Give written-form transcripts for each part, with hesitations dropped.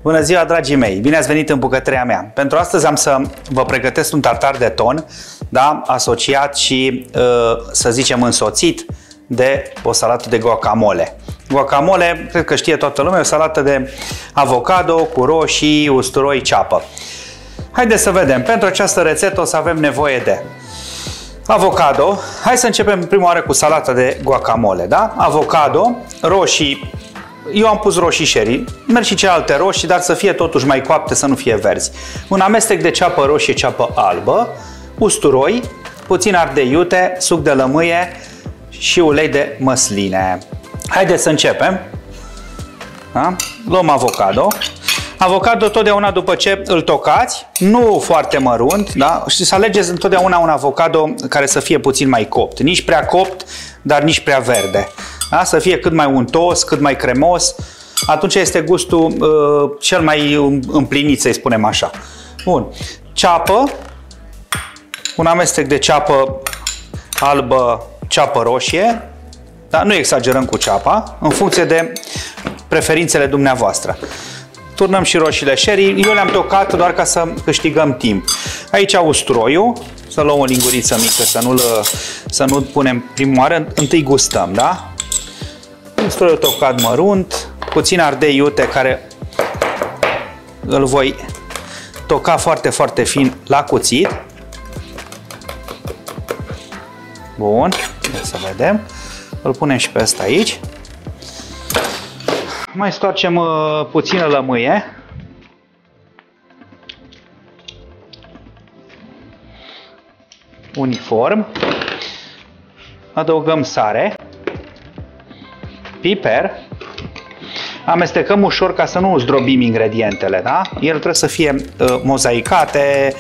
Bună ziua, dragii mei! Bine ați venit în bucătăria mea! Pentru astăzi am să vă pregătesc un tartar de ton, da? Asociat și, să zicem, însoțit de o salată de guacamole. Guacamole, cred că știe toată lumea, o salată de avocado cu roșii, usturoi, ceapă. Haideți să vedem. Pentru această rețetă o să avem nevoie de avocado. Hai să începem prima oară cu salata de guacamole, da? Avocado, roșii. Eu am pus roșii sherry, merg și celelalte roșii, dar să fie totuși mai coapte, să nu fie verzi. Un amestec de ceapă roșie, ceapă albă, usturoi, puțin ardei iute, suc de lămâie și ulei de măsline. Haideți să începem. Da? Luăm avocado. Avocado totdeauna după ce îl tocați, nu foarte mărunt, da? Și să alegeți întotdeauna un avocado care să fie puțin mai copt. Nici prea copt, dar nici prea verde. Da? Să fie cât mai untos, cât mai cremos. Atunci este gustul cel mai împlinit, să-i spunem așa. Bun. Ceapă. Un amestec de ceapă albă, ceapă roșie. Da? Nu exagerăm cu ceapa, în funcție de preferințele dumneavoastră. Turnăm și roșiile sherry. Eu le-am tocat doar ca să câștigăm timp. Aici usturoiul. Să luăm o linguriță mică, să nu punem prima oară. Întâi gustăm, da? Usturoiul tocat mărunt. Puțin ardei iute care îl voi toca foarte, foarte fin la cuțit. Bun. Să vedem. Îl punem și pe ăsta aici. Mai stoarcem puțină lămâie. Uniform. Adăugăm sare. Piper. Amestecăm ușor ca să nu zdrobim ingredientele, da? Ele trebuie să fie mozaicate.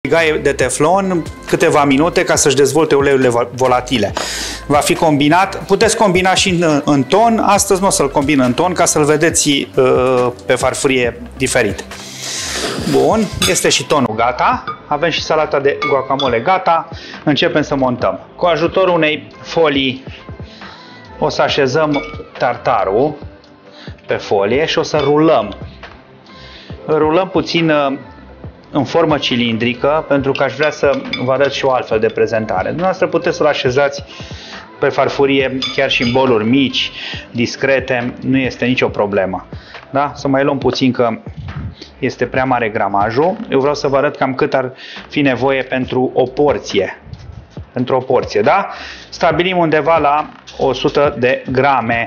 gaie de teflon câteva minute ca să-și dezvolte uleiurile volatile. Va fi combinat, puteți combina și în ton, astăzi nu o să-l combin în ton ca să-l vedeți pe farfurie diferit. Bun, este și tonul gata, avem și salata de guacamole gata, începem să montăm. Cu ajutorul unei folii o să așezăm tartarul pe folie și o să rulăm. Rulăm puțin în formă cilindrică, pentru că aș vrea să vă arăt și o altfel de prezentare. Dumneavoastră puteți să-l așezați pe farfurie chiar și în boluri mici, discrete, nu este nicio problemă. Da? Să mai luăm puțin că este prea mare gramajul. Eu vreau să vă arăt cam cât ar fi nevoie pentru o porție. Pentru o porție, da? Stabilim undeva la 100 de grame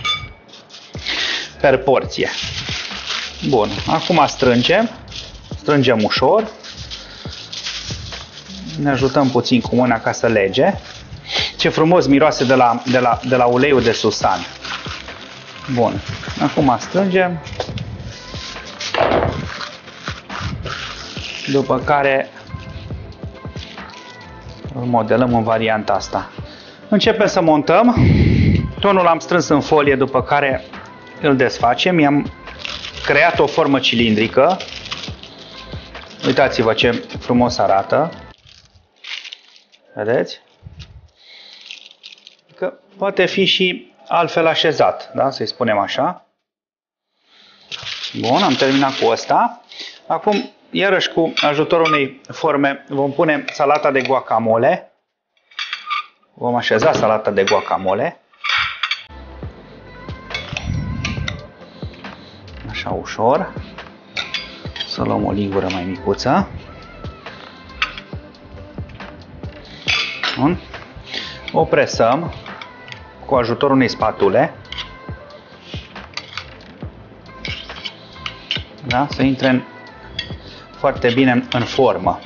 per porție. Bun, acum strângem ușor, ne ajutăm puțin cu mâna ca să lege. Ce frumos miroase de la uleiul de susan. Bun, acum strângem, după care îl modelăm în varianta asta. Începem să montăm, tonul l-am strâns în folie, după care îl desfacem, i-am creat o formă cilindrică. Uitați-vă ce frumos arată. Vedeți? Că poate fi și altfel așezat, da? Să-i spunem așa. Bun, am terminat cu ăsta. Acum, iarăși cu ajutorul unei forme, vom pune salata de guacamole. Vom așeza salata de guacamole. Așa ușor. Să luăm o lingură mai micuță. Bun. O presăm cu ajutorul unei spatule. Da? Să intre foarte bine în formă.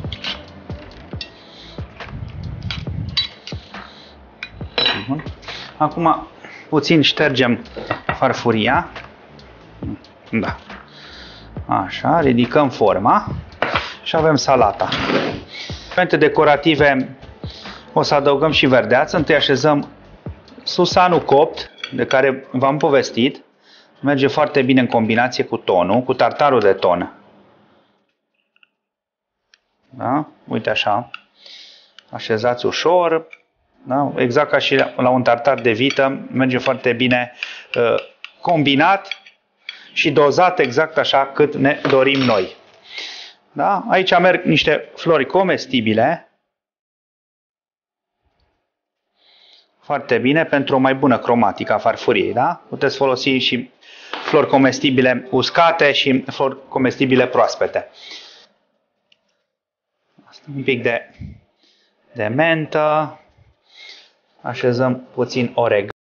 Bun. Acum puțin ștergem farfuria. Da. Așa, ridicăm forma și avem salata. Elemente decorative o să adăugăm și verdeață. Întâi așezăm susanul copt, de care v-am povestit. Merge foarte bine în combinație cu tonul, cu tartarul de ton. Da? Uite așa. Așezați ușor. Da? Exact ca și la un tartar de vită. Merge foarte bine combinat și dozat exact așa cât ne dorim noi. Da? Aici merg niște flori comestibile. Foarte bine pentru o mai bună cromatică a farfuriei. Da? Puteți folosi și flori comestibile uscate și flori comestibile proaspete. Un pic de mentă. Așezăm puțin oregano.